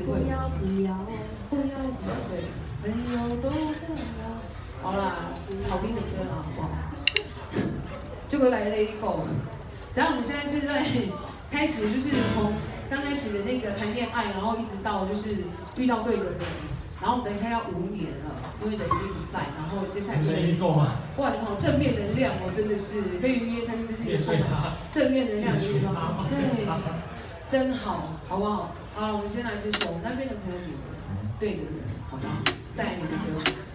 不要不要不要不要，对，朋友都不要。好啦，好听的歌啦，好不好？结果来了 Lady Go， 然后我们现在是在开始，就是从刚开始的那个谈恋爱，然后一直到就是遇到对的人，然后等一下要5年了，因为人已经不在，然后接下来就会哇，好正面能量哦，真的是被预约餐厅，这是一个充满正面能量的地方，真好，好不好？好了，我们先来这首那边的朋友你们对的人，好吗？带你的歌曲。